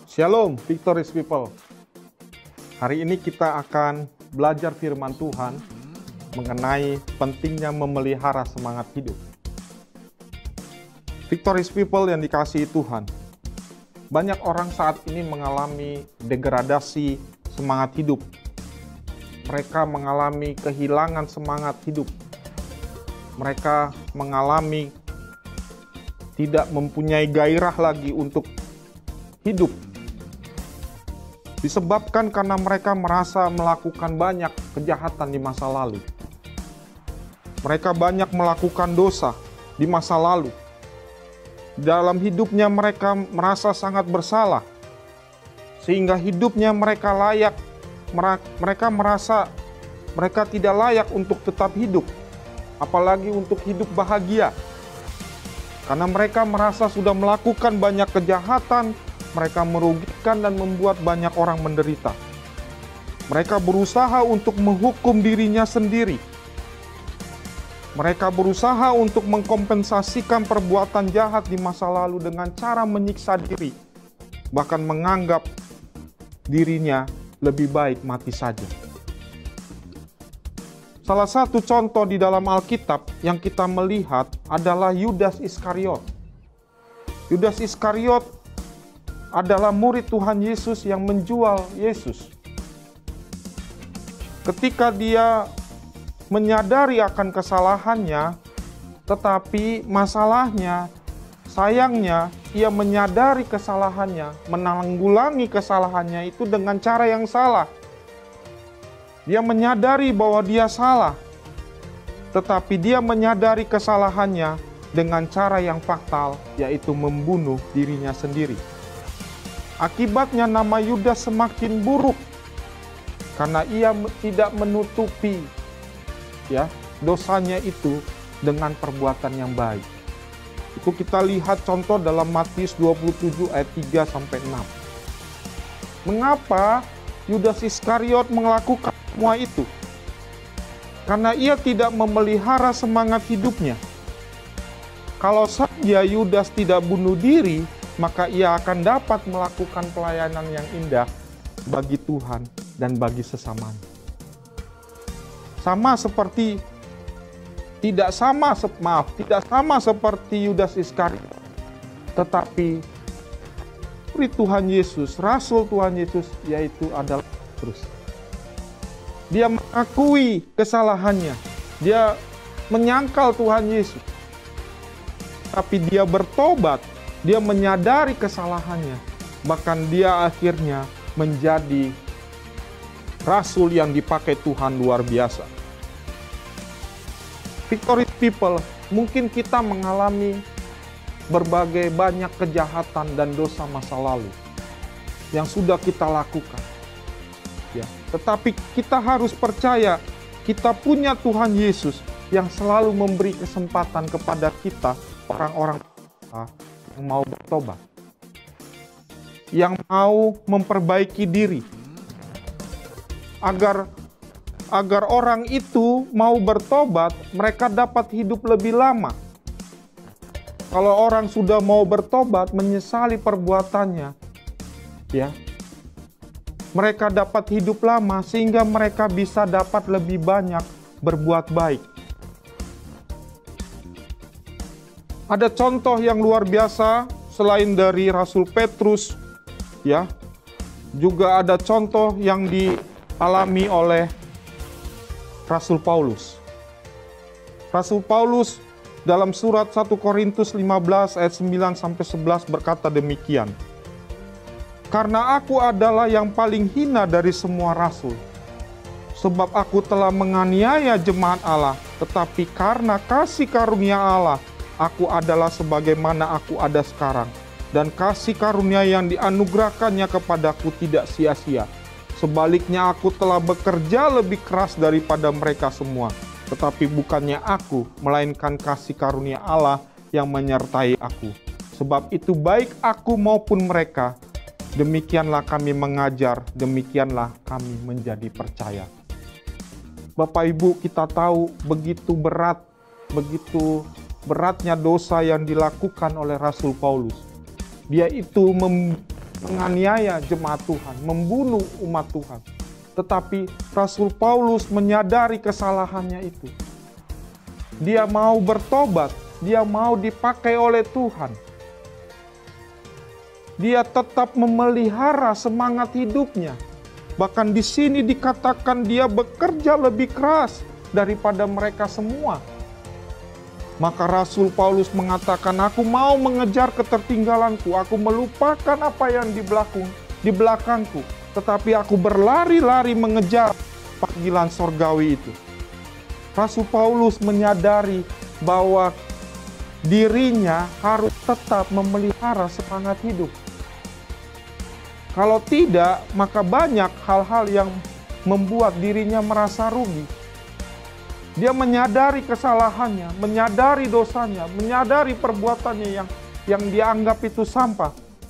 Shalom, Victorious People. Hari ini kita akan belajar firman Tuhan mengenai pentingnya memelihara semangat hidup. Victorious People yang dikasihi Tuhan, banyak orang saat ini mengalami degradasi semangat hidup. Mereka mengalami kehilangan semangat hidup. Mereka mengalami tidak mempunyai gairah lagi untuk hidup. Disebabkan karena mereka merasa melakukan banyak kejahatan di masa lalu. Mereka banyak melakukan dosa di masa lalu. Dalam hidupnya mereka merasa sangat bersalah. Sehingga hidupnya mereka merasa mereka tidak layak untuk tetap hidup. Apalagi untuk hidup bahagia. Karena mereka merasa sudah melakukan banyak kejahatan, mereka merugikan dan membuat banyak orang menderita. Mereka berusaha untuk menghukum dirinya sendiri. Mereka berusaha untuk mengkompensasikan perbuatan jahat di masa lalu dengan cara menyiksa diri. Bahkan menganggap dirinya lebih baik mati saja. Salah satu contoh di dalam Alkitab yang kita melihat adalah Yudas Iskariot. Yudas Iskariot adalah murid Tuhan Yesus yang menjual Yesus. Ketika dia menyadari akan kesalahannya, tetapi masalahnya, sayangnya, ia menyadari kesalahannya, menanggulangi kesalahannya itu dengan cara yang salah. Dia menyadari bahwa dia salah, tetapi dia menyadari kesalahannya dengan cara yang fatal, yaitu membunuh dirinya sendiri. Akibatnya nama Yudas semakin buruk karena ia tidak menutupi dosanya itu dengan perbuatan yang baik. Itu kita lihat contoh dalam Matius 27 ayat 3 sampai 6. Mengapa Yudas Iskariot melakukan semua itu? Karena ia tidak memelihara semangat hidupnya. Kalau saja Yudas tidak bunuh diri, maka ia akan dapat melakukan pelayanan yang indah bagi Tuhan dan bagi sesamanya. Tidak sama seperti Yudas Iskariot, tetapi murid Tuhan Yesus, Rasul Tuhan Yesus, yaitu adalah Petrus. Dia mengakui kesalahannya, dia menyangkal Tuhan Yesus, tapi dia bertobat. Dia menyadari kesalahannya, bahkan dia akhirnya menjadi rasul yang dipakai Tuhan luar biasa. Victorious People, mungkin kita mengalami berbagai banyak kejahatan dan dosa masa lalu yang sudah kita lakukan. Tetapi kita harus percaya, kita punya Tuhan Yesus yang selalu memberi kesempatan kepada kita, orang-orang yang mau bertobat, yang mau memperbaiki diri, agar orang itu mau bertobat, mereka dapat hidup lebih lama. Kalau orang sudah mau bertobat, menyesali perbuatannya, mereka dapat hidup lama sehingga mereka bisa dapat lebih banyak berbuat baik. Ada contoh yang luar biasa selain dari Rasul Petrus, juga ada contoh yang dialami oleh Rasul Paulus. Rasul Paulus dalam surat 1 Korintus 15 ayat 9 sampai 11 berkata demikian. Karena aku adalah yang paling hina dari semua rasul, sebab aku telah menganiaya jemaat Allah, tetapi karena kasih karunia Allah, aku adalah sebagaimana aku ada sekarang, dan kasih karunia yang dianugerahkannya kepadaku tidak sia-sia. Sebaliknya aku telah bekerja lebih keras daripada mereka semua, tetapi bukannya aku, melainkan kasih karunia Allah yang menyertai aku. Sebab itu baik aku maupun mereka, demikianlah kami mengajar, demikianlah kami menjadi percaya. Bapak Ibu, kita tahu begitu beratnya dosa yang dilakukan oleh Rasul Paulus. Dia itu menganiaya jemaat Tuhan, membunuh umat Tuhan. Tetapi Rasul Paulus menyadari kesalahannya itu. Dia mau bertobat, dia mau dipakai oleh Tuhan. Dia tetap memelihara semangat hidupnya. Bahkan di sini dikatakan dia bekerja lebih keras daripada mereka semua. Maka Rasul Paulus mengatakan, aku mau mengejar ketertinggalanku, aku melupakan apa yang di belakangku, tetapi aku berlari-lari mengejar panggilan sorgawi itu. Rasul Paulus menyadari bahwa dirinya harus tetap memelihara semangat hidup. Kalau tidak, maka banyak hal-hal yang membuat dirinya merasa rugi. Dia menyadari kesalahannya, menyadari dosanya, menyadari perbuatannya yang dianggap itu sampah.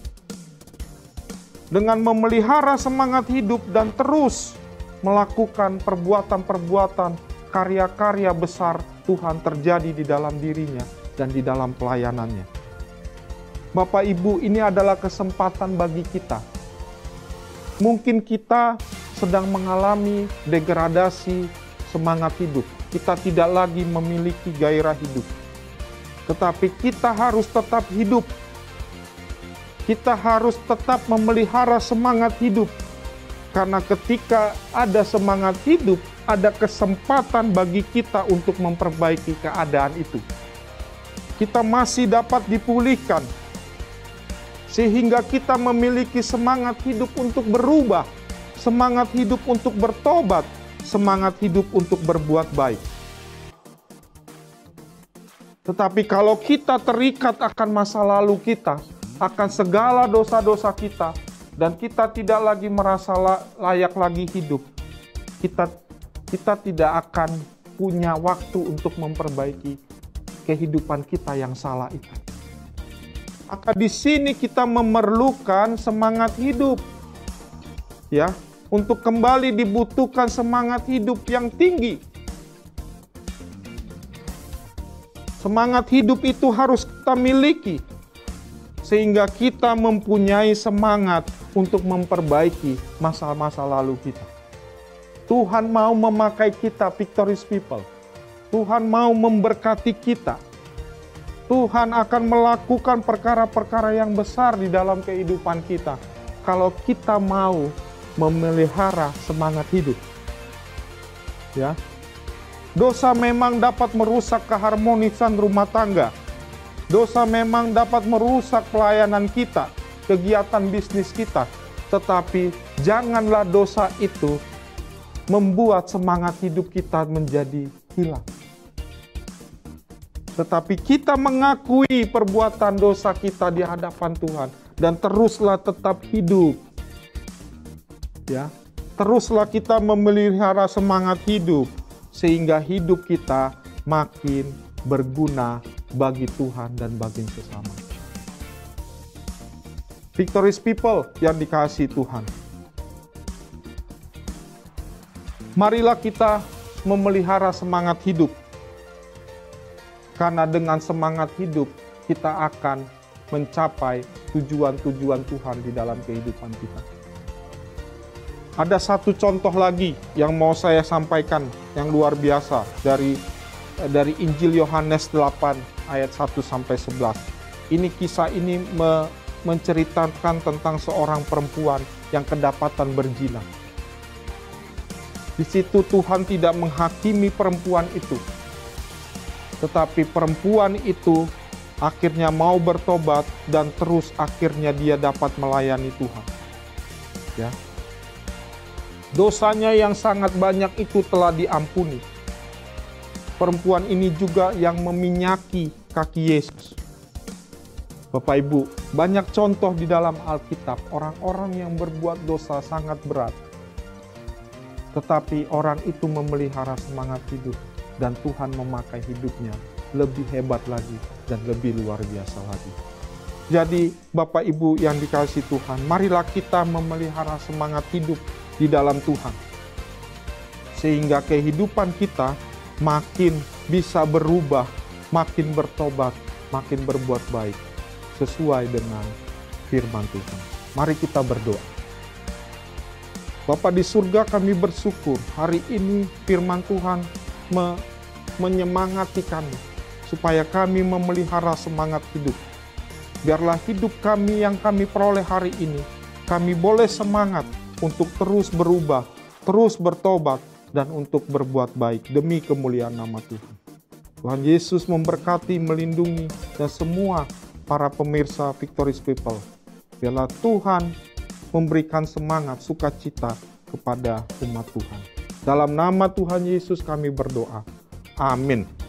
Dengan memelihara semangat hidup dan terus melakukan perbuatan-perbuatan, karya-karya besar Tuhan terjadi di dalam dirinya dan di dalam pelayanannya. Bapak Ibu, ini adalah kesempatan bagi kita. Mungkin kita sedang mengalami degradasi semangat hidup. Kita tidak lagi memiliki gairah hidup. Tetapi kita harus tetap hidup. Kita harus tetap memelihara semangat hidup. Karena ketika ada semangat hidup, ada kesempatan bagi kita untuk memperbaiki keadaan itu. Kita masih dapat dipulihkan. Sehingga kita memiliki semangat hidup untuk berubah. Semangat hidup untuk bertobat. Semangat hidup untuk berbuat baik. Tetapi kalau kita terikat akan masa lalu kita, akan segala dosa-dosa kita, dan kita tidak lagi merasa layak lagi hidup, kita tidak akan punya waktu untuk memperbaiki kehidupan kita yang salah itu. Maka di sini kita memerlukan semangat hidup. Ya, untuk kembali dibutuhkan semangat hidup yang tinggi. Semangat hidup itu harus kita miliki, sehingga kita mempunyai semangat untuk memperbaiki masa-masa lalu kita. Tuhan mau memakai kita, Victorious People. Tuhan mau memberkati kita. Tuhan akan melakukan perkara-perkara yang besar di dalam kehidupan kita, kalau kita mau memelihara semangat hidup. Ya. Dosa memang dapat merusak keharmonisan rumah tangga. Dosa memang dapat merusak pelayanan kita, kegiatan bisnis kita. Tetapi janganlah dosa itu membuat semangat hidup kita menjadi hilang. Tetapi kita mengakui perbuatan dosa kita di hadapan Tuhan dan teruslah tetap hidup. Ya, teruslah kita memelihara semangat hidup sehingga hidup kita makin berguna bagi Tuhan dan bagi sesama. Victorious People yang dikasihi Tuhan, marilah kita memelihara semangat hidup. Karena dengan semangat hidup, kita akan mencapai tujuan-tujuan Tuhan di dalam kehidupan kita. Ada satu contoh lagi yang mau saya sampaikan, yang luar biasa, dari Injil Yohanes 8 ayat 1-11. Kisah ini menceritakan tentang seorang perempuan yang kedapatan berzina. Di situ Tuhan tidak menghakimi perempuan itu. Tetapi perempuan itu akhirnya mau bertobat dan terus akhirnya dia dapat melayani Tuhan. Ya. Dosanya yang sangat banyak itu telah diampuni. Perempuan ini juga yang meminyaki kaki Yesus. Bapak Ibu, banyak contoh di dalam Alkitab orang-orang yang berbuat dosa sangat berat. Tetapi orang itu memelihara semangat hidup. Dan Tuhan memakai hidupnya lebih hebat lagi dan lebih luar biasa lagi. Jadi Bapak Ibu yang dikasihi Tuhan, marilah kita memelihara semangat hidup di dalam Tuhan. Sehingga kehidupan kita makin bisa berubah, makin bertobat, makin berbuat baik sesuai dengan firman Tuhan. Mari kita berdoa. Bapa di surga, kami bersyukur hari ini firman Tuhan menyemangati kami, supaya kami memelihara semangat hidup. Biarlah hidup kami yang kami peroleh hari ini, kami boleh semangat untuk terus berubah, terus bertobat, dan untuk berbuat baik demi kemuliaan nama Tuhan. Tuhan Yesus memberkati, melindungi, dan semua para pemirsa Victorious People. Biarlah Tuhan memberikan semangat, sukacita kepada umat Tuhan. Dalam nama Tuhan Yesus kami berdoa. Amin.